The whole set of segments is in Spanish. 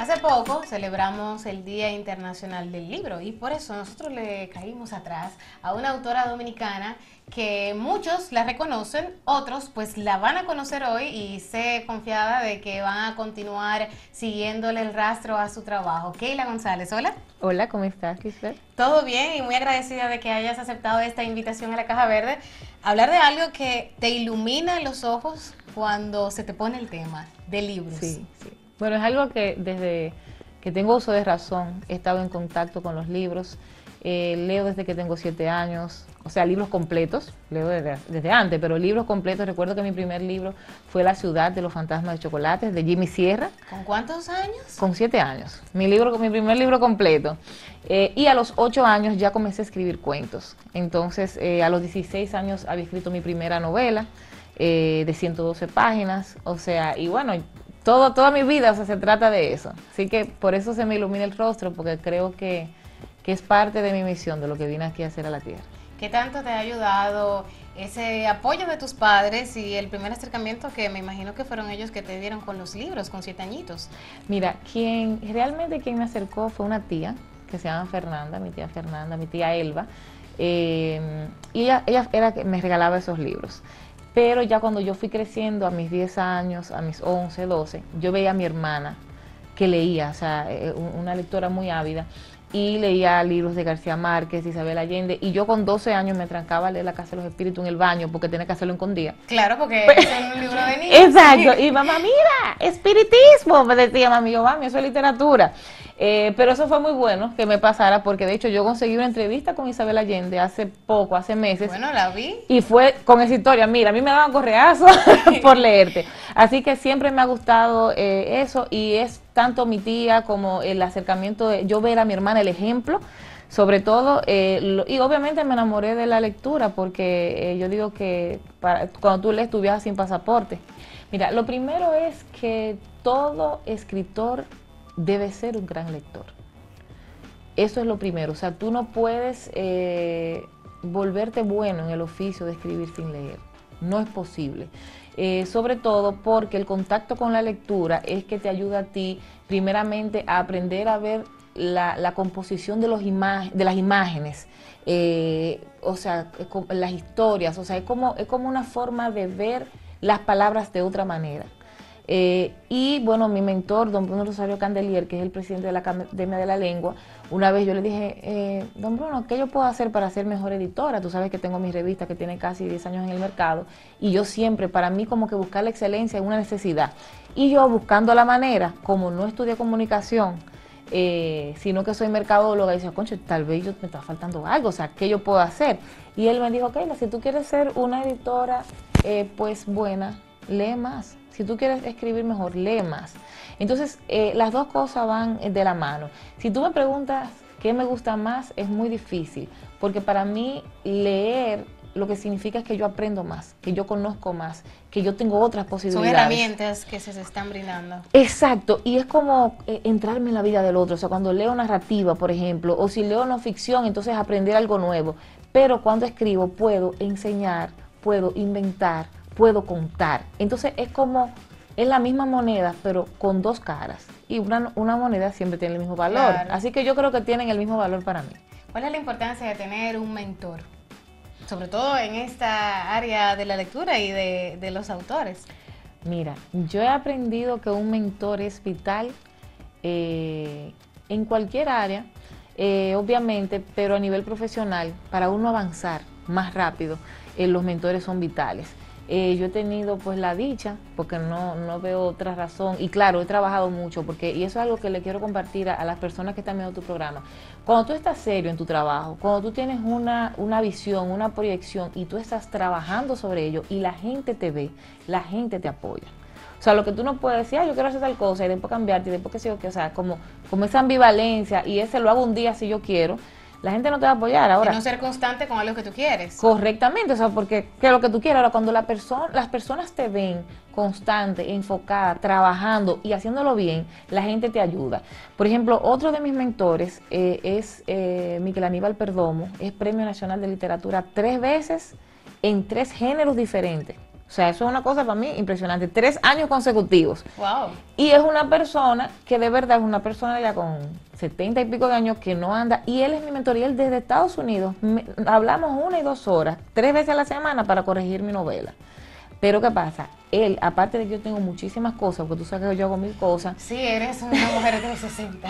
Hace poco celebramos el Día Internacional del Libro y por eso nosotros le caímos atrás a una autora dominicana que muchos la reconocen, otros pues la van a conocer hoy y sé confiada de que van a continuar siguiéndole el rastro a su trabajo. Keila González, hola. Hola, ¿cómo estás, Lisbeth? Todo bien y muy agradecida de que hayas aceptado esta invitación a la Caja Verde. Hablar de algo que te ilumina los ojos cuando se te pone el tema de libros. Sí, sí. Bueno, es algo que desde que tengo uso de razón he estado en contacto con los libros. Leo desde que tengo 7 años, o sea, libros completos, leo desde antes, pero libros completos. Recuerdo que mi primer libro fue La ciudad de los fantasmas de chocolates, de Jimmy Sierra. ¿Con cuántos años? Con 7 años, mi primer libro completo. Y a los 8 años ya comencé a escribir cuentos. Entonces, a los 16 años había escrito mi primera novela de 112 páginas, o sea, y bueno, toda mi vida, o sea, se trata de eso. Así que por eso se me ilumina el rostro, porque creo que es parte de mi misión, de lo que vine aquí a hacer a la tierra. ¿Qué tanto te ha ayudado ese apoyo de tus padres y el primer acercamiento que me imagino que fueron ellos que te dieron con los libros, con 7 añitos? Mira, quien me acercó fue una tía, que se llama Fernanda, mi tía Elba, y ella era que me regalaba esos libros. Pero ya cuando yo fui creciendo, a mis 10 años, a mis 11, 12, yo veía a mi hermana que leía, o sea, una lectora muy ávida, y leía libros de García Márquez, de Isabel Allende, y yo con 12 años me trancaba a leer La Casa de los Espíritus en el baño, porque tenía que hacerlo escondida. Claro, porque es un libro de niños. Exacto, y mamá, mira, espiritismo, me decía mami, yo, mami, eso es literatura. Pero eso fue muy bueno que me pasara, porque de hecho yo conseguí una entrevista con Isabel Allende hace poco, hace meses. Bueno, la vi. Y fue con esa historia, mira, a mí me daban correazo por leerte. Así que siempre me ha gustado eso, y es tanto mi tía como el acercamiento de yo ver a mi hermana, el ejemplo, sobre todo, y obviamente me enamoré de la lectura, porque yo digo que cuando tú lees, tú viajas sin pasaporte. Mira, lo primero es que todo escritor debe ser un gran lector. Eso es lo primero, o sea, tú no puedes volverte bueno en el oficio de escribir sin leer, no es posible. Sobre todo porque el contacto con la lectura es que te ayuda a ti primeramente a aprender a ver la composición de las imágenes, o sea, las historias, o sea, es como una forma de ver las palabras de otra manera. Y bueno, mi mentor, don Bruno Rosario Candelier, que es el presidente de la Academia de la Lengua, una vez yo le dije, don Bruno, ¿qué yo puedo hacer para ser mejor editora? Tú sabes que tengo mi revista que tiene casi 10 años en el mercado, y yo siempre, para mí como que buscar la excelencia es una necesidad. Y yo buscando la manera, como no estudié comunicación, sino que soy mercadóloga, y decía, concho, tal vez me está faltando algo, o sea, ¿qué yo puedo hacer? Y él me dijo, Keila, si tú quieres ser una editora pues buena, lee más. Si tú quieres escribir mejor, lee más. Entonces, las dos cosas van de la mano. Si tú me preguntas qué me gusta más, es muy difícil, porque para mí leer lo que significa es que yo aprendo más, que yo conozco más, que yo tengo otras posibilidades. Son herramientas que se están brindando. Exacto, y es como entrarme en la vida del otro. O sea, cuando leo narrativa, por ejemplo, o si leo no ficción, entonces aprender algo nuevo. Pero cuando escribo puedo enseñar, puedo inventar, puedo contar. Entonces es la misma moneda, pero con dos caras. Y una moneda siempre tiene el mismo valor. Claro. Así que yo creo que tienen el mismo valor para mí. ¿Cuál es la importancia de tener un mentor? Sobre todo en esta área de la lectura y de los autores. Mira, yo he aprendido que un mentor es vital en cualquier área, obviamente, pero a nivel profesional, para uno avanzar más rápido, los mentores son vitales. Yo he tenido pues la dicha, porque no veo otra razón, y claro, he trabajado mucho, y eso es algo que le quiero compartir a las personas que están viendo tu programa. Cuando tú estás serio en tu trabajo, cuando tú tienes una visión, una proyección, y tú estás trabajando sobre ello, y la gente te ve, la gente te apoya. O sea, lo que tú no puedes decir, yo quiero hacer tal cosa, y después cambiarte, y después que sé yo qué, o sea, como esa ambivalencia, y ese lo hago un día si yo quiero, la gente no te va a apoyar ahora. Y no ser constante con algo que tú quieres. Correctamente, o sea, porque ¿qué es lo que tú quieres? Ahora, cuando las personas te ven constante, enfocada, trabajando y haciéndolo bien, la gente te ayuda. Por ejemplo, otro de mis mentores es Miguel Aníbal Perdomo, es Premio Nacional de Literatura 3 veces en 3 géneros diferentes. O sea, eso es una cosa para mí impresionante. 3 años consecutivos. Wow. Y es una persona que de verdad es una persona ya con 70 y pico de años que no anda. Y él es mi mentor. Y él desde Estados Unidos, hablamos 1 y 2 horas, 3 veces a la semana para corregir mi novela. Pero ¿qué pasa? Él, aparte de que yo tengo muchísimas cosas, porque tú sabes que yo hago 1000 cosas. Sí, eres una mujer de 60.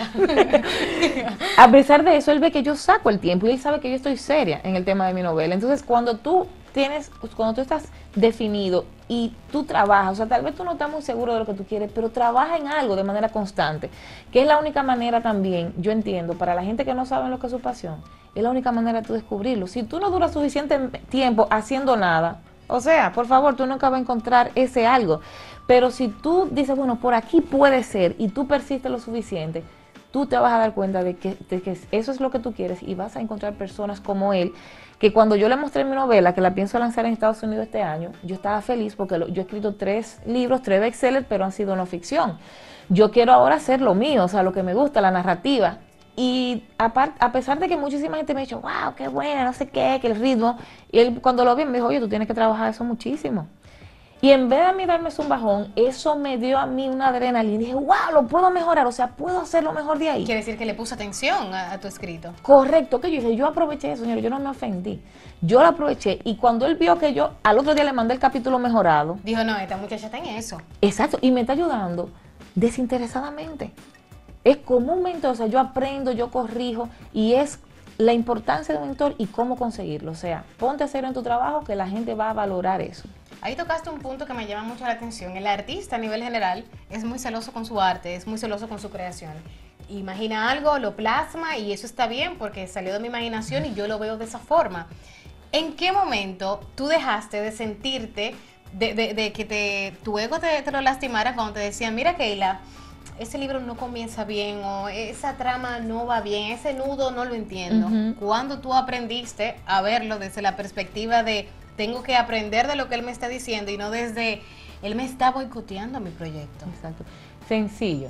A pesar de eso, él ve que yo saco el tiempo y él sabe que yo estoy seria en el tema de mi novela. Entonces, cuando tú estás definido y tú trabajas, o sea, tal vez tú no estás muy seguro de lo que tú quieres, pero trabaja en algo de manera constante, que es la única manera también, yo entiendo, para la gente que no sabe lo que es su pasión, es la única manera de tú descubrirlo. Si tú no duras suficiente tiempo haciendo nada, o sea, por favor, tú nunca vas a encontrar ese algo. Pero si tú dices, bueno, por aquí puede ser, y tú persistes lo suficiente, tú te vas a dar cuenta de que eso es lo que tú quieres y vas a encontrar personas como él, que cuando yo le mostré mi novela, que la pienso lanzar en Estados Unidos este año, yo estaba feliz porque yo he escrito 3 libros, 3 bestsellers, pero han sido no ficción. Yo quiero ahora hacer lo mío, o sea, lo que me gusta, la narrativa. Y a pesar de que muchísima gente me ha dicho, wow, qué buena, no sé qué, que el ritmo, y él cuando lo vi me dijo, oye, tú tienes que trabajar eso muchísimo. Y en vez de a mí darme un bajón, eso me dio a mí una adrenalina. Y dije, wow, lo puedo mejorar, o sea, puedo hacer lo mejor de ahí. Quiere decir que le puso atención a tu escrito. Correcto, que yo dije, yo aproveché eso, señor, yo no me ofendí. Yo lo aproveché y cuando él vio que yo al otro día le mandé el capítulo mejorado. Dijo, no, esta muchacha está en eso. Exacto, y me está ayudando desinteresadamente. Es como un mentor, o sea, yo aprendo, yo corrijo y es la importancia de un mentor y cómo conseguirlo. O sea, ponte a hacer en tu trabajo que la gente va a valorar eso. Ahí tocaste un punto que me llama mucho la atención. El artista a nivel general es muy celoso con su arte, es muy celoso con su creación. Imagina algo, lo plasma y eso está bien porque salió de mi imaginación y yo lo veo de esa forma. ¿En qué momento tú dejaste de sentirte, de que tu ego te lo lastimara cuando te decían, mira Keila, ese libro no comienza bien o esa trama no va bien, ese nudo no lo entiendo? ¿Cuándo tú aprendiste a verlo desde la perspectiva de tengo que aprender de lo que él me está diciendo y no desde él me está boicoteando mi proyecto? Exacto. Sencillo.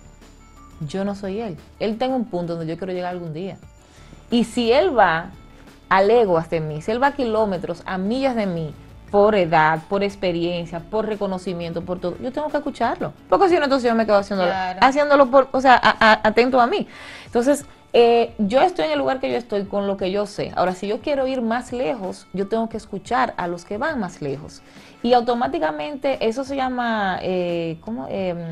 Yo no soy él. Él tiene un punto donde yo quiero llegar algún día. Y si él va a leguas de mí, si él va a kilómetros, a millas de mí, por edad, por experiencia, por reconocimiento, por todo, yo tengo que escucharlo. Porque si no, entonces yo me quedo haciéndolo por, o sea, atento a mí. Entonces, yo estoy en el lugar que yo estoy con lo que yo sé. Ahora, si yo quiero ir más lejos, yo tengo que escuchar a los que van más lejos. Y automáticamente, eso se llama, es como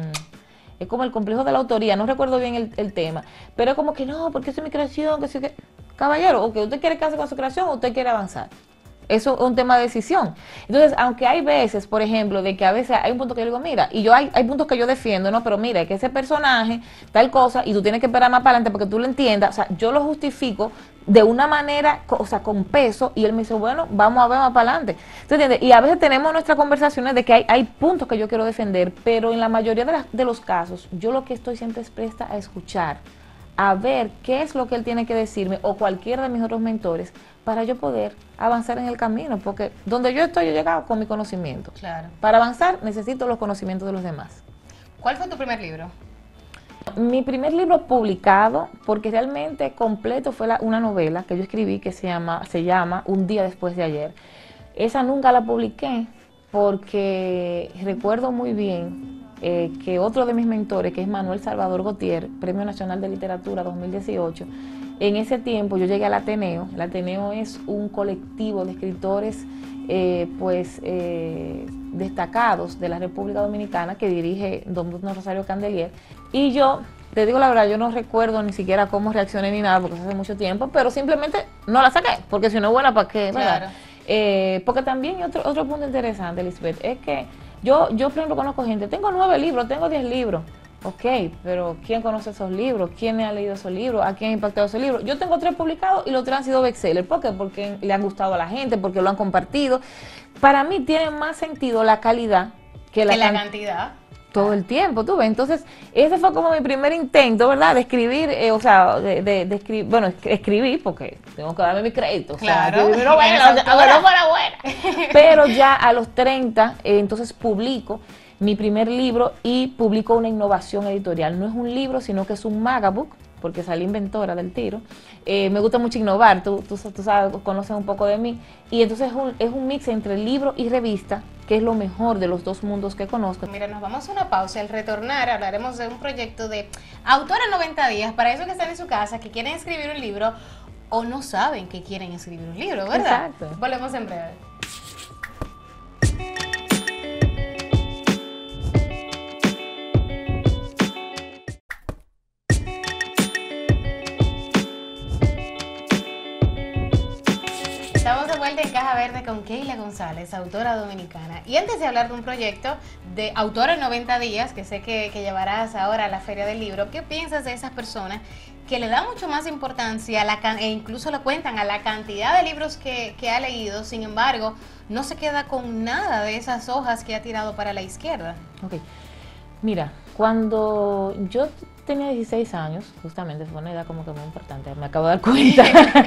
el complejo de la autoría, no recuerdo bien el tema, pero es como que no, porque eso es mi creación, que sí, que caballero, o que usted quiere quedarse con su creación o usted quiere avanzar. Eso es un tema de decisión. Entonces, aunque hay veces, por ejemplo, de que a veces hay un punto que yo digo, mira, y yo hay puntos que yo defiendo, no, pero mira, que ese personaje, tal cosa, y tú tienes que esperar más para adelante porque tú lo entiendas, o sea, yo lo justifico de una manera, o sea, con peso, y él me dice, bueno, vamos a ver más para adelante. ¿Entiendes? Y a veces tenemos nuestras conversaciones de que hay puntos que yo quiero defender, pero en la mayoría de los casos, yo lo que estoy siempre es presta a escuchar, a ver qué es lo que él tiene que decirme, o cualquiera de mis otros mentores, para yo poder avanzar en el camino, porque donde yo estoy, yo he llegado con mi conocimiento. Claro. Para avanzar, necesito los conocimientos de los demás. ¿Cuál fue tu primer libro? Mi primer libro publicado, porque realmente completo, fue una novela que yo escribí que se llama Un día después de ayer. Esa nunca la publiqué porque recuerdo muy bien que otro de mis mentores, que es Manuel Salvador Gautier, Premio Nacional de Literatura 2018, en ese tiempo yo llegué al Ateneo. El Ateneo es un colectivo de escritores destacados de la República Dominicana que dirige don Bruno Rosario Candelier. Y yo, te digo la verdad, yo no recuerdo ni siquiera cómo reaccioné ni nada, porque hace mucho tiempo, pero simplemente no la saqué, porque si no es buena, ¿para qué? Claro. Porque también otro punto interesante, Lisbeth, es que yo por ejemplo, conozco gente, tengo 9 libros, tengo 10 libros. Ok, pero ¿quién conoce esos libros? ¿Quién ha leído esos libros? ¿A quién ha impactado esos libros? Yo tengo 3 publicados y los 3 han sido bestsellers. ¿Por qué? Porque le han gustado a la gente, porque lo han compartido. Para mí tiene más sentido la calidad que la cantidad. Todo el tiempo, tú ves. Entonces, ese fue como mi primer intento, ¿verdad? De escribir, bueno, escribí porque tengo que darme mi crédito. Claro. O sea, no fuera buena. Pero ya a los 30, entonces publico mi primer libro y publico una innovación editorial. No es un libro, sino que es un magabook, porque salí inventora del tiro. Me gusta mucho innovar, tú sabes, conoces un poco de mí. Y entonces es un mix entre libro y revista, que es lo mejor de los dos mundos que conozco. Mira, nos vamos a una pausa. Al retornar hablaremos de un proyecto de autor en 90 días, para esos que están en su casa, que quieren escribir un libro o no saben que quieren escribir un libro, ¿verdad? Exacto. Volvemos en breve. Estamos de vuelta en Caja Verde con Keila González, autora dominicana. Y antes de hablar de un proyecto de autor en 90 días, que sé que llevarás ahora a la Feria del Libro, ¿qué piensas de esas personas que le dan mucho más importancia e incluso lo cuentan a la cantidad de libros que ha leído, sin embargo, no se queda con nada de esas hojas que ha tirado para la izquierda? Ok, mira, cuando yo tenía 16 años, justamente fue una edad como que muy importante, me acabo de dar cuenta,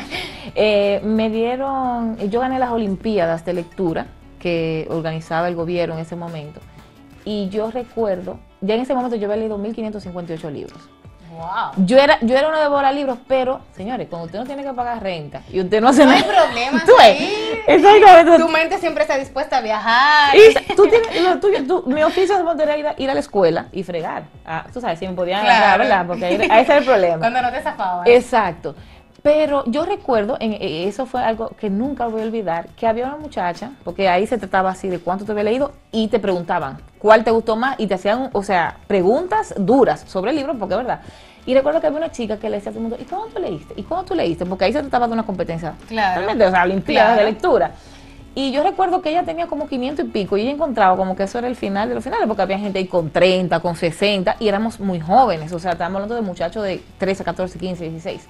yo gané las Olimpiadas de lectura que organizaba el gobierno en ese momento, y yo recuerdo, ya en ese momento yo había leído 1558 libros. Wow. Yo era una devora libros, pero, señores, cuando usted no tiene que pagar renta y usted no hace No nada. hay problemas ¿Tú ves? ahí. Exactamente. Tu mente siempre está dispuesta a viajar. Y tú tienes, mi oficio es ir a la escuela y fregar. Tú sabes, si me podían agarrar, ¿verdad? Porque ahí ese es el problema. Cuando no te zafabas. Exacto. Pero yo recuerdo, eso fue algo que nunca voy a olvidar, que había una muchacha, porque ahí se trataba así de cuánto te había leído, y te preguntaban cuál te gustó más, y te hacían, o sea, preguntas duras sobre el libro, porque es verdad. Y recuerdo que había una chica que le decía a todo el mundo, ¿y cuándo tú leíste? ¿Y cuándo tú leíste? Porque ahí se trataba de una competencia, claro, realmente, o sea, olimpiadas claro, de lectura. Y yo recuerdo que ella tenía como 500 y pico, y ella encontraba como que eso era el final de los finales, porque había gente ahí con 30, con 60, y éramos muy jóvenes, o sea, estábamos hablando de muchachos de 13, 14, 15, 16.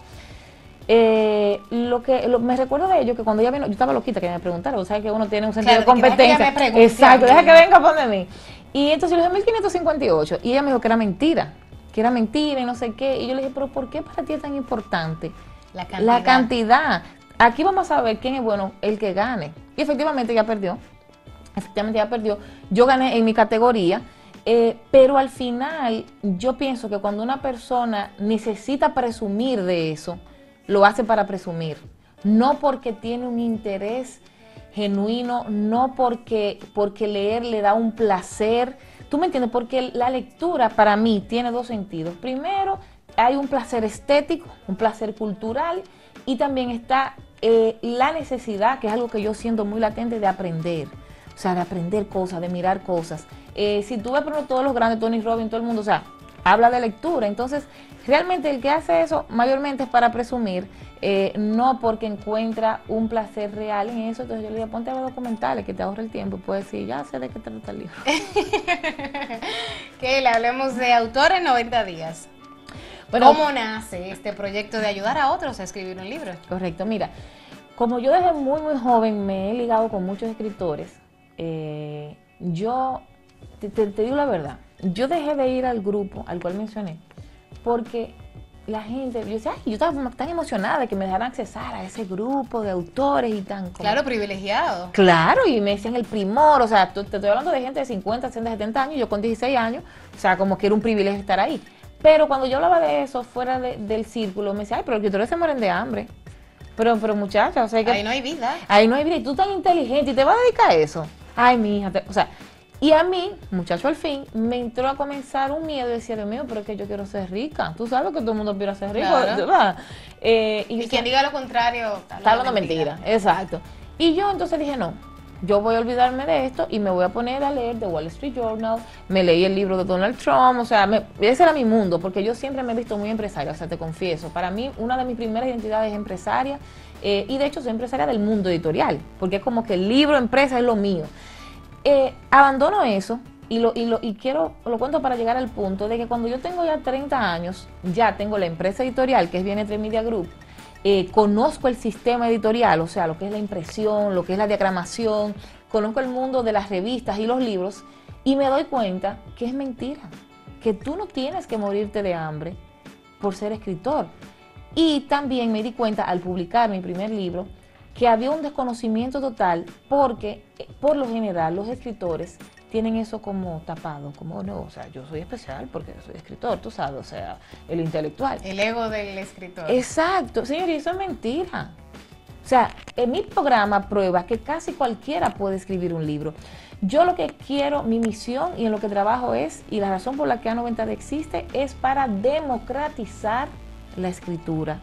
Me recuerdo de ello que cuando ella vino, yo estaba loquita que me preguntara, o sea que uno tiene un sentido de competencia. Exacto, deja que venga por de mí. Y entonces yo le dije 1558 y ella me dijo que era mentira y no sé qué. Y yo le dije, pero ¿por qué para ti es tan importante la cantidad? Aquí vamos a ver quién es bueno, el que gane. Y efectivamente ella perdió. Yo gané en mi categoría. Pero al final yo pienso que cuando una persona necesita presumir de eso, lo hace para presumir, no porque tiene un interés genuino, no porque leer le da un placer, ¿tú me entiendes? Porque la lectura para mí tiene dos sentidos. Primero, hay un placer estético, un placer cultural, y también está la necesidad, que es algo que yo siento muy latente, de aprender. O sea, de aprender cosas, de mirar cosas. Si tú ves, por ejemplo, todos los grandes, Tony Robbins, todo el mundo, o sea, habla de lectura. Entonces, realmente el que hace eso mayormente es para presumir, no porque encuentra un placer real en eso. Entonces yo le digo, ponte a ver documentales que te ahorre el tiempo y puedes decir, ya sé de qué trata el libro. Que le hablemos de autor en 90 días. Bueno, ¿cómo nace este proyecto de ayudar a otros a escribir un libro? Correcto, mira, como yo desde muy joven me he ligado con muchos escritores, yo te digo la verdad, yo dejé de ir al grupo al cual mencioné, porque la gente, yo decía, ay, yo estaba tan emocionada de que me dejaran accesar a ese grupo de autores y tan... Claro, privilegiado. Claro, y me decían el primor, o sea, te estoy hablando de gente de 50, 60, 70 años, yo con 16 años, o sea, como que era un privilegio estar ahí. Pero cuando yo hablaba de eso fuera del círculo, me decía, ay, pero los escritores se mueren de hambre. Pero muchacha, o sea que... Ahí no hay vida. Ahí no hay vida, y tú tan inteligente, y te vas a dedicar a eso. Ay, mi hija, o sea... Y a mí, muchacho, al fin, me entró a comenzar un miedo y decía, Dios mío, pero es que yo quiero ser rica. Tú sabes que todo el mundo quiere ser rico, claro. ¿verdad? Y quien diga lo contrario, está hablando mentira. Exacto. Y yo entonces dije, no, yo voy a olvidarme de esto y me voy a poner a leer The Wall Street Journal. Me leí el libro de Donald Trump, o sea, ese era mi mundo, porque yo siempre me he visto muy empresaria, o sea, te confieso. Para mí, una de mis primeras identidades es empresaria, y de hecho soy empresaria del mundo editorial, porque es como que el libro, empresa es lo mío. Abandono eso y lo cuento para llegar al punto de que cuando yo tengo ya 30 años, ya tengo la empresa editorial, que es Vientre Media Group, conozco el sistema editorial, o sea, lo que es la impresión, lo que es la diagramación, conozco el mundo de las revistas y los libros, y me doy cuenta que es mentira, que tú no tienes que morirte de hambre por ser escritor. Y también me di cuenta al publicar mi primer libro que había un desconocimiento total, porque por lo general los escritores tienen eso como tapado, como no, o sea, yo soy especial porque soy escritor, tú sabes, o sea, el intelectual. El ego del escritor. Exacto, señor, y eso es mentira. O sea, en mi programa prueba que casi cualquiera puede escribir un libro. Yo lo que quiero, mi misión y en lo que trabajo es, y la razón por la que A90D existe, es para democratizar la escritura.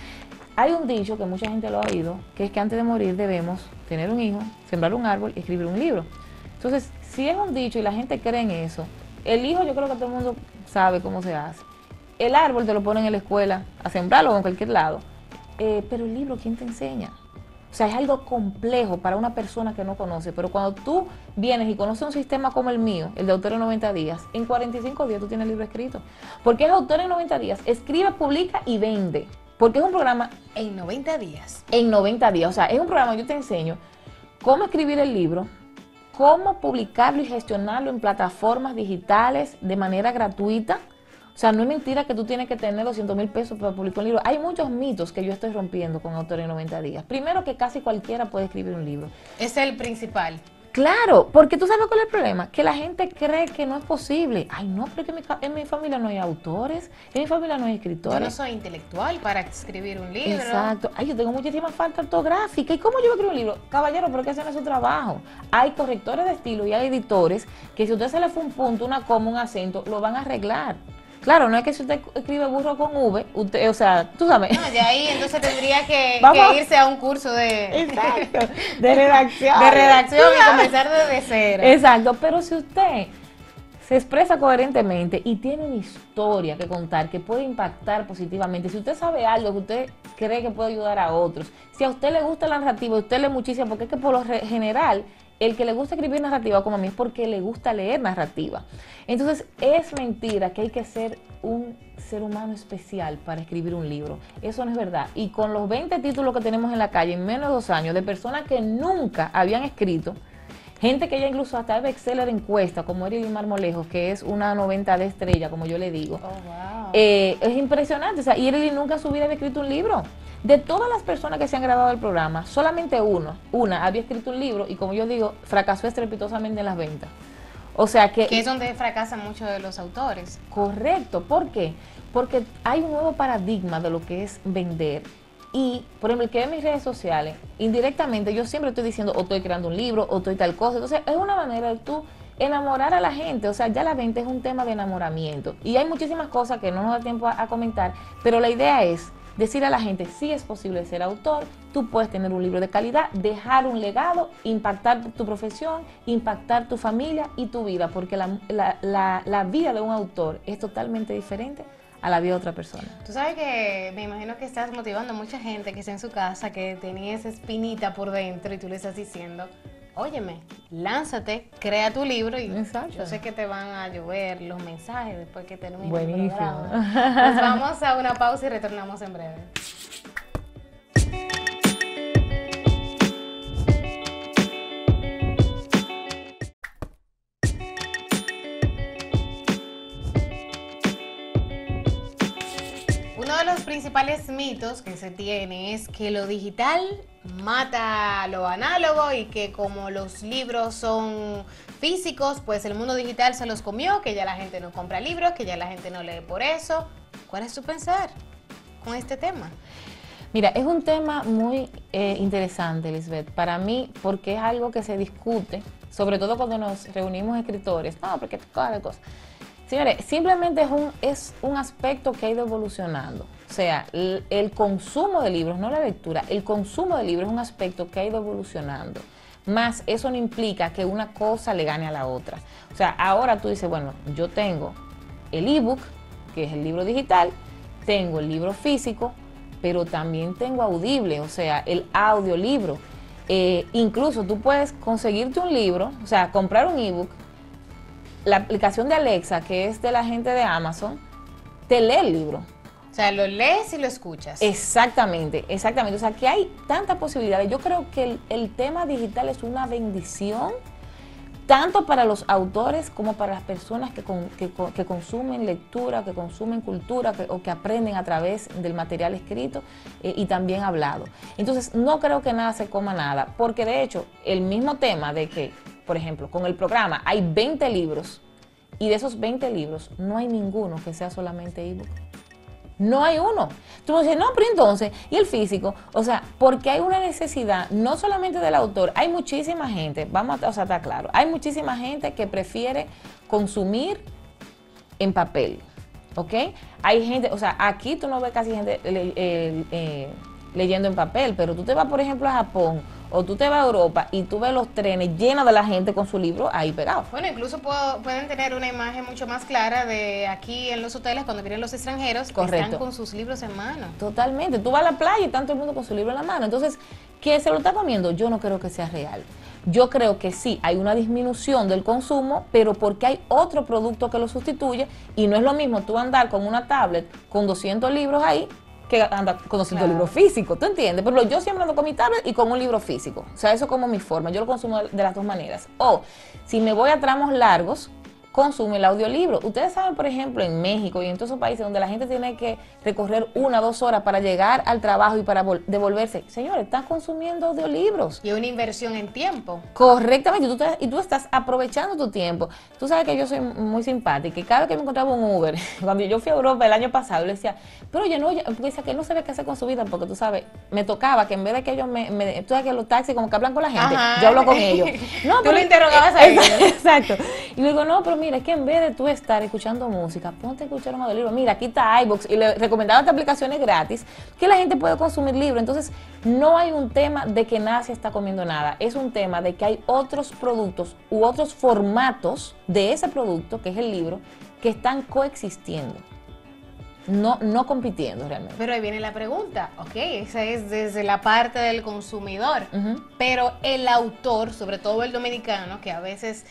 Hay un dicho que mucha gente lo ha oído, que es que antes de morir debemos tener un hijo, sembrar un árbol y escribir un libro. Entonces, si es un dicho y la gente cree en eso, el hijo yo creo que todo el mundo sabe cómo se hace. El árbol te lo ponen en la escuela, a sembrarlo o en cualquier lado. Pero el libro, ¿quién te enseña? O sea, es algo complejo para una persona que no conoce, pero cuando tú vienes y conoces un sistema como el mío, el de Autor en 90 días, en 45 días tú tienes el libro escrito. Porque es Autor en 90 días, escribe, publica y vende. Porque es un programa... En 90 días. En 90 días, o sea, es un programa, yo te enseño cómo escribir el libro, cómo publicarlo y gestionarlo en plataformas digitales de manera gratuita. O sea, no es mentira que tú tienes que tener 200,000 pesos para publicar un libro. Hay muchos mitos que yo estoy rompiendo con Autor en 90 días. Primero, que casi cualquiera puede escribir un libro. Es el principal. Claro, porque tú sabes cuál es el problema, que la gente cree que no es posible. Ay, no, pero que en mi familia no hay autores, en mi familia no hay escritores. Yo no soy intelectual para escribir un libro. Exacto. Ay, yo tengo muchísima falta ortográfica. ¿Y cómo yo voy a escribir un libro? Caballero, pero que ese no es su trabajo. Hay correctores de estilo y hay editores que si a usted se le fue un punto, una coma, un acento, lo van a arreglar. Claro, no es que si usted escribe burro con V, usted, o sea, tú sabes. No, ya ahí entonces tendría que irse a un curso de... Exacto, de redacción. De redacción y comenzar desde cero. Exacto, pero si usted se expresa coherentemente y tiene una historia que contar que puede impactar positivamente, si usted sabe algo que usted cree que puede ayudar a otros, si a usted le gusta la narrativa, a usted le muchísimo, porque es que por lo general el que le gusta escribir narrativa como a mí es porque le gusta leer narrativa. Entonces es mentira que hay que ser un ser humano especial para escribir un libro. Eso no es verdad. Y con los 20 títulos que tenemos en la calle en menos de 2 años de personas que nunca habían escrito, gente que ya incluso hasta es bestseller encuesta, como Erilyn Marmolejos, que es una 90 de estrella, como yo le digo. Oh, wow. Es impresionante. O sea, y Erilyn nunca en su vida había escrito un libro. De todas las personas que se han grabado el programa, solamente una había escrito un libro y, como yo digo, fracasó estrepitosamente en las ventas. O sea que es donde fracasan muchos de los autores. Correcto. ¿Por qué? Porque hay un nuevo paradigma de lo que es vender. Y, por ejemplo, el que ve mis redes sociales, indirectamente yo siempre estoy diciendo o estoy creando un libro o estoy tal cosa. Entonces, es una manera de tú enamorar a la gente. O sea, ya la venta es un tema de enamoramiento. Y hay muchísimas cosas que no nos da tiempo a comentar, pero la idea es decir a la gente, sí es posible ser autor, tú puedes tener un libro de calidad, dejar un legado, impactar tu profesión, impactar tu familia y tu vida, porque la vida de un autor es totalmente diferente a la vida de otra persona. Tú sabes que me imagino que estás motivando a mucha gente que está en su casa, que tenía esa espinita por dentro y tú le estás diciendo, óyeme, lánzate, crea tu libro y exacto, yo sé que te van a llover los mensajes después que termine buenísimo el programa. Nos vamos a una pausa y retornamos en breve. Uno de los principales mitos que se tiene es que lo digital mata lo análogo y que como los libros son físicos, pues el mundo digital se los comió, que ya la gente no compra libros, que ya la gente no lee por eso. ¿Cuál es tu pensar con este tema? Mira, es un tema muy interesante, Lisbeth, para mí, porque es algo que se discute, sobre todo cuando nos reunimos escritores. No, porque cada cosa. Señores, simplemente es un aspecto que ha ido evolucionando. O sea, el consumo de libros, no la lectura, el consumo de libros es un aspecto que ha ido evolucionando. Más eso no implica que una cosa le gane a la otra. O sea, ahora tú dices, bueno, yo tengo el ebook, que es el libro digital, tengo el libro físico, pero también tengo audible, o sea, el audiolibro. Incluso tú puedes conseguirte un libro, o sea, comprar un ebook. La aplicación de Alexa, que es de la gente de Amazon, te lee el libro. O sea, lo lees y lo escuchas. Exactamente, exactamente. O sea, que hay tantas posibilidades. Yo creo que el tema digital es una bendición, tanto para los autores como para las personas que consumen lectura, que consumen cultura o que aprenden a través del material escrito y también hablado. Entonces, no creo que nada se coma nada, porque de hecho, el mismo tema de que, por ejemplo, con el programa hay 20 libros y de esos 20 libros no hay ninguno que sea solamente ebook. No hay uno. Tú me dices, no, pero entonces, ¿y el físico? O sea, porque hay una necesidad, no solamente del autor, hay muchísima gente, o sea, está claro, hay muchísima gente que prefiere consumir en papel, ¿ok? Hay gente, o sea, aquí tú no ves casi gente leyendo en papel, pero tú te vas, por ejemplo, a Japón, o tú te vas a Europa y tú ves los trenes llenos de la gente con su libro ahí pegado. Bueno, incluso pueden tener una imagen mucho más clara de aquí en los hoteles cuando vienen los extranjeros. Correcto. Que están con sus libros en mano. Totalmente. Tú vas a la playa y está todo el mundo con su libro en la mano. Entonces, ¿qué se lo está comiendo? Yo no creo que sea real. Yo creo que sí, hay una disminución del consumo, pero porque hay otro producto que lo sustituye y no es lo mismo tú andar con una tablet con 200 libros ahí que anda con 200 libros físicos, ¿tú entiendes? Pero yo siempre ando con mi tablet y con un libro físico. O sea, eso es como mi forma. Yo lo consumo de las dos maneras. O, si me voy a tramos largos, consume el audiolibro. Ustedes saben, por ejemplo, en México y en todos esos países donde la gente tiene que recorrer 1 o 2 horas para llegar al trabajo y para devolverse. Señores, están consumiendo audiolibros. Y una inversión en tiempo. Correctamente, y tú estás aprovechando tu tiempo. Tú sabes que yo soy muy simpática y cada vez que me encontraba un Uber, cuando yo fui a Europa el año pasado, le decía, pero oye, no, porque decía que no sabía qué hacer con su vida, porque tú sabes, me tocaba que en vez de que ellos tú sabes que los taxis como que hablan con la gente, yo hablo con ellos. No, tú lo interrogabas a ellos. Exacto. Y le digo, no, pero mira, es que en vez de tú estar escuchando música, ponte a escuchar un audiolibro. Mira, aquí está iVoox y le recomendaba estas aplicaciones gratis que la gente puede consumir libros. Entonces, no hay un tema de que nadie se está comiendo nada. Es un tema de que hay otros productos u otros formatos de ese producto, que es el libro, que están coexistiendo. No compitiendo realmente. Pero ahí viene la pregunta, ok, esa es desde la parte del consumidor, pero el autor, sobre todo el dominicano, que a veces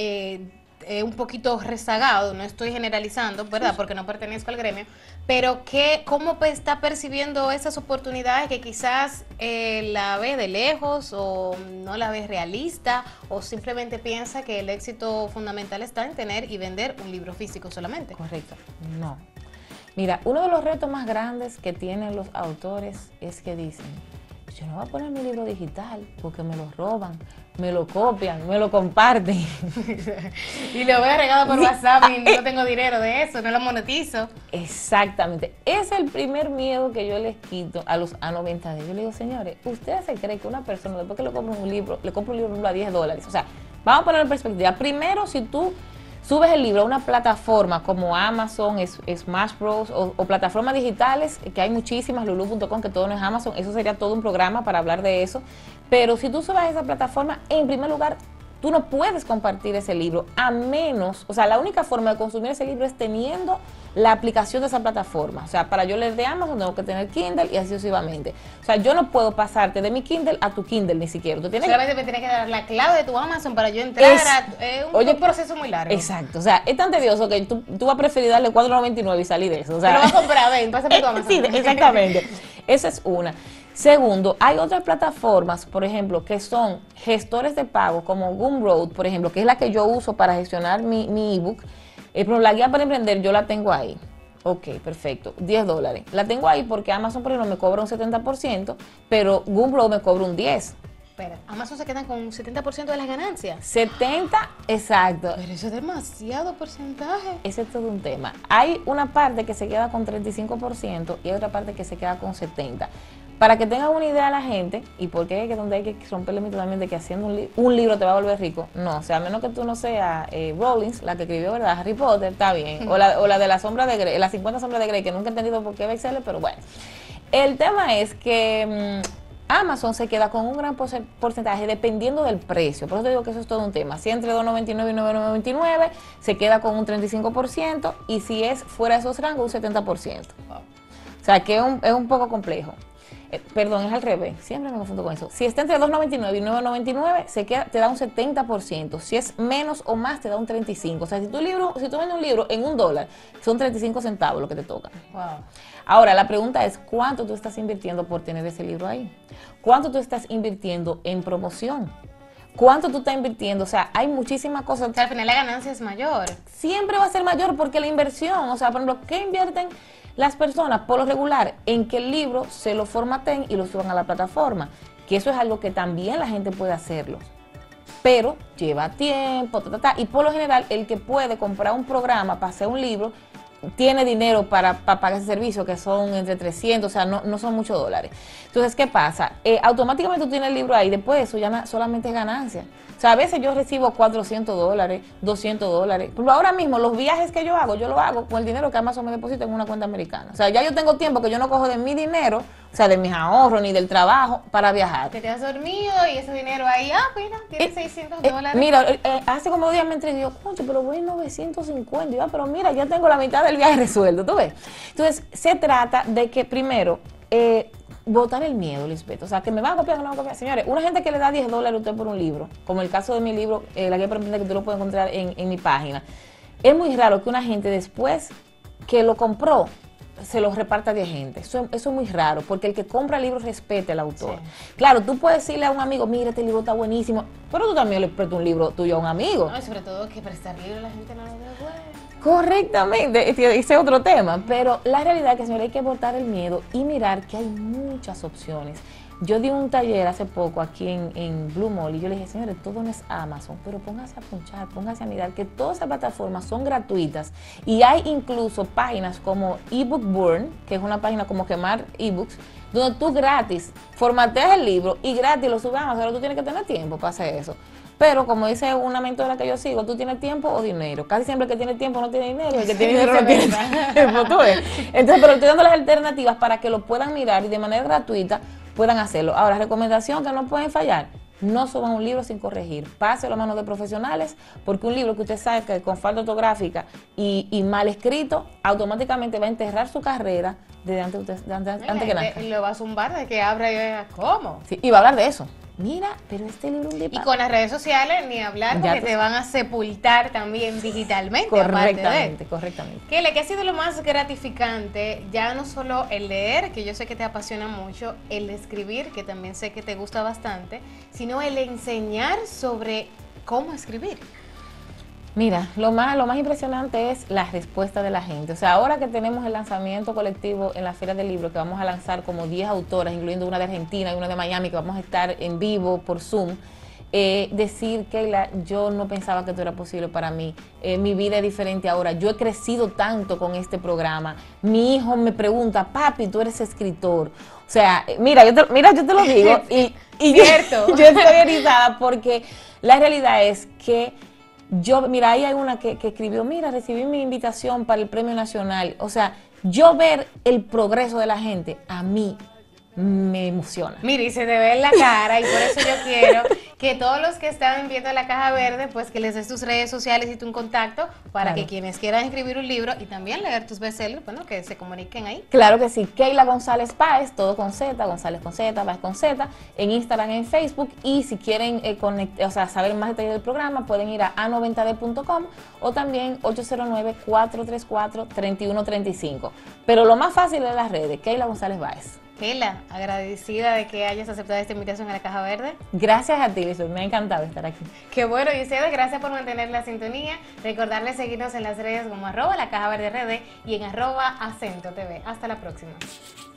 un poquito rezagado, no estoy generalizando, ¿verdad? Porque no pertenezco al gremio, pero ¿cómo está percibiendo esas oportunidades que quizás la ve de lejos o no la ve realista o simplemente piensa que el éxito fundamental está en tener y vender un libro físico solamente? Correcto, no. Mira, uno de los retos más grandes que tienen los autores es que dicen, yo no voy a poner mi libro digital porque me lo roban, me lo copian, me lo comparten. Y lo voy a regalar por WhatsApp y no tengo dinero de eso, no lo monetizo. Exactamente. Es el primer miedo que yo les quito a los A90D. Yo les digo, señores, ¿ustedes se creen que una persona después que le compra un libro a $10? O sea, vamos a poner en perspectiva. Primero, si tú subes el libro a una plataforma como Amazon, Smash Bros. O plataformas digitales, que hay muchísimas, lulu.com, que todo no es Amazon, eso sería todo un programa para hablar de eso. Pero si tú subes a esa plataforma, en primer lugar, tú no puedes compartir ese libro, a menos, o sea, la única forma de consumir ese libro es teniendo la aplicación de esa plataforma. O sea, para yo leer de Amazon tengo que tener Kindle y así sucesivamente. O sea, yo no puedo pasarte de mi Kindle a tu Kindle ni siquiera. Tú tienes solamente me tienes que dar la clave de tu Amazon para yo entrar un proceso muy largo. Exacto, o sea, es tan tedioso que tú vas a preferir darle $4.99 y salir de eso. O sea, pero lo vas a comprar, ven, pásame tu Amazon. Sí, exactamente. Esa es una. Segundo, hay otras plataformas, por ejemplo, que son gestores de pago, como Gumroad, por ejemplo, que es la que yo uso para gestionar mi ebook. Pero la guía para emprender yo la tengo ahí. Ok, perfecto, $10. La tengo ahí porque Amazon, por ejemplo, me cobra un 70%, pero Gumroad me cobra un 10%. Espera, Amazon se queda con un 70% de las ganancias. 70, exacto. Pero eso es demasiado porcentaje. Ese es todo un tema. Hay una parte que se queda con 35% y hay otra parte que se queda con 70%. Para que tengan una idea la gente, y por qué es que donde hay que romperle mito también de que haciendo un libro te va a volver rico, no, o sea, a menos que tú no seas Rowling, la que escribió, ¿verdad? Harry Potter, está bien, o la de la sombra de Grey, las 50 sombras de Grey, que nunca he entendido por qué bestseller, pero bueno. El tema es que Amazon se queda con un gran porcentaje dependiendo del precio, por eso te digo que eso es todo un tema. Si entre $2.99 y $9.99 se queda con un 35% y si es fuera de esos rangos un 70%. Wow. O sea, que es un poco complejo. Perdón, es al revés, siempre me confundo con eso. Si está entre $2.99 y $9.99, te da un 70%. Si es menos o más, te da un 35%. O sea, si tú vendes un libro en $1, son 35 centavos lo que te toca. Wow. Ahora, la pregunta es, ¿cuánto tú estás invirtiendo por tener ese libro ahí? ¿Cuánto tú estás invirtiendo en promoción? ¿Cuánto tú estás invirtiendo? O sea, hay muchísimas cosas. O sea, al final la ganancia es mayor. Siempre va a ser mayor porque la inversión, o sea, por ejemplo, ¿qué invierten las personas por lo regular? En que el libro se lo formaten y lo suban a la plataforma, que eso es algo que también la gente puede hacerlo, pero lleva tiempo, y por lo general el que puede comprar un programa para hacer un libro, tiene dinero para pagar ese servicio, que son entre 300, o sea, no son muchos dólares. Entonces, ¿qué pasa? Automáticamente tú tienes el libro ahí, después de eso ya solamente es ganancia. O sea, a veces yo recibo $400, $200. Pero ahora mismo los viajes que yo lo hago con el dinero que Amazon me deposita en una cuenta americana. O sea, ya yo tengo tiempo que yo no cojo de mi dinero, o sea, de mis ahorros ni del trabajo para viajar. Te quedas dormido y ese dinero ahí, mira, tienes $600. Mira, hace como 2 días me entré y digo, concho, pero voy 950. Y yo, pero mira, ya tengo la mitad del viaje resuelto, ¿tú ves? Entonces, se trata de que primero, botar el miedo, Lisbeth. O sea, que me van a copiar, que no me van a copiar. Señores, una gente que le da $10 a usted por un libro, como el caso de mi libro, La Guía para Emprender, que tú lo puedes encontrar en mi página, es muy raro que una gente después que lo compró, se lo reparta a 10 gente. Eso es muy raro, porque el que compra libros respete al autor. Sí. Claro, tú puedes decirle a un amigo, mira, este libro está buenísimo, pero tú también le prestas un libro tuyo a un amigo. No, y sobre todo que prestar libros la gente no lo devuelve. Correctamente, ese es otro tema, pero la realidad es que, señora, hay que botar el miedo y mirar que hay muchas opciones. Yo di un taller hace poco aquí en Blue Mall y yo le dije, señores, todo no es Amazon, pero póngase a punchar, póngase a mirar que todas esas plataformas son gratuitas y hay incluso páginas como eBook Burn, que es una página como quemar ebooks, donde tú gratis formateas el libro y gratis lo subes a Amazon, pero tú tienes que tener tiempo para hacer eso. Pero como dice una mentora que yo sigo, tú tienes tiempo o dinero. Casi siempre el que tiene tiempo no tiene dinero, y el que tiene dinero no tiene tiempo. ¿Tú ves? Entonces, pero estoy dando las alternativas para que lo puedan mirar y de manera gratuita puedan hacerlo. Ahora, recomendación que no pueden fallar: no suban un libro sin corregir. Páselo a manos de profesionales, porque un libro que usted sabe que con falta ortográfica y mal escrito, automáticamente va a enterrar su carrera desde antes que nazca. Lo va a zumbar de que abra y vea cómo. Sí, y va a hablar de eso. Mira, pero este libro es un disparate. Y con las redes sociales ni hablar, porque te van a sepultar también digitalmente. Correctamente. Kele, ¿qué ha sido lo más gratificante? Ya no solo el leer, que yo sé que te apasiona mucho, el escribir, que también sé que te gusta bastante, sino el enseñar sobre cómo escribir. Mira, lo más impresionante es la respuesta de la gente. O sea, ahora que tenemos el lanzamiento colectivo en la Feria del Libro, que vamos a lanzar como 10 autoras, incluyendo una de Argentina y una de Miami, que vamos a estar en vivo por Zoom, decir, Keila, yo no pensaba que esto era posible para mí. Mi vida es diferente ahora. Yo he crecido tanto con este programa. Mi hijo me pregunta, papi, tú eres escritor. O sea, mira, yo te lo digo. y Cierto. Yo estoy erizada porque la realidad es que mira, ahí hay una que escribió, mira, recibí mi invitación para el Premio Nacional. O sea, yo ver el progreso de la gente, a mí me emociona. Mira, y se te ve en la cara, y por eso yo quiero que todos los que están viendo La Caja Verde, pues que les des tus redes sociales y tu contacto para que quienes quieran escribir un libro y también leer tus bestsellers, bueno, que se comuniquen ahí. Claro que sí, Keila González Páez, todo con Z, González con Z, Páez con Z, en Instagram, en Facebook, y si quieren saber más detalles del programa, pueden ir a a90d.com o también 809-434-3135. Pero lo más fácil es las redes, Keila González Páez. Keila, agradecida de que hayas aceptado esta invitación a La Caja Verde. Gracias a ti, Lisbeth, me ha encantado estar aquí. Qué bueno, y ustedes, gracias por mantener la sintonía. Recordarles seguirnos en las redes como @LaCajaVerdeRD y en @AcentoTV. Hasta la próxima.